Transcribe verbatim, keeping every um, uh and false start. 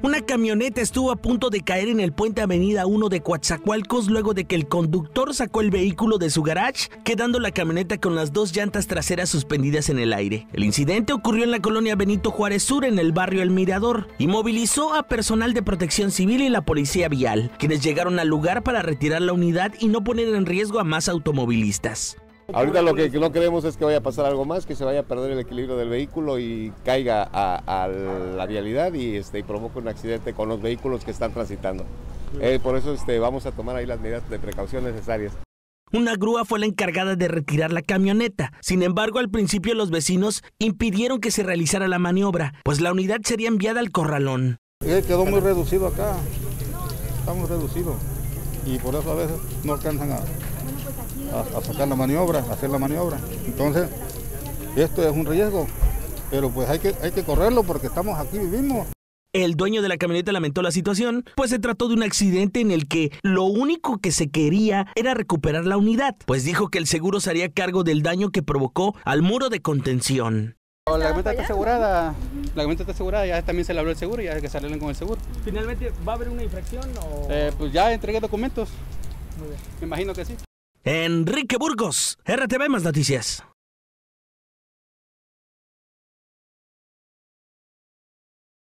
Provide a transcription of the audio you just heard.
Una camioneta estuvo a punto de caer en el puente Avenida uno de Coatzacoalcos luego de que el conductor sacó el vehículo de su garage, quedando la camioneta con las dos llantas traseras suspendidas en el aire. El incidente ocurrió en la colonia Benito Juárez Sur, en el barrio El Mirador, y movilizó a personal de Protección Civil y la Policía Vial, quienes llegaron al lugar para retirar la unidad y no poner en riesgo a más automovilistas. Ahorita lo que no queremos es que vaya a pasar algo más, que se vaya a perder el equilibrio del vehículo y caiga a, a la vialidad y, este, y provoque un accidente con los vehículos que están transitando. Eh, por eso este, vamos a tomar ahí las medidas de precaución necesarias. Una grúa fue la encargada de retirar la camioneta. Sin embargo, al principio los vecinos impidieron que se realizara la maniobra, pues la unidad sería enviada al corralón. Eh, quedó muy reducido acá, está muy reducido y por eso a veces no alcanzan a... A, a sacar la maniobra, a hacer la maniobra. Entonces, esto es un riesgo, pero pues hay que, hay que correrlo porque estamos aquí, vivimos. El dueño de la camioneta lamentó la situación, pues se trató de un accidente en el que lo único que se quería era recuperar la unidad, pues dijo que el seguro se haría cargo del daño que provocó al muro de contención. La camioneta está asegurada, la camioneta está asegurada, ya también se le habló el seguro y ya hay que salirle con el seguro. ¿Finalmente va a haber una infracción o...? Eh, pues ya entregué documentos. Muy bien. Me imagino que sí. Enrique Burgos, R T V Más Noticias.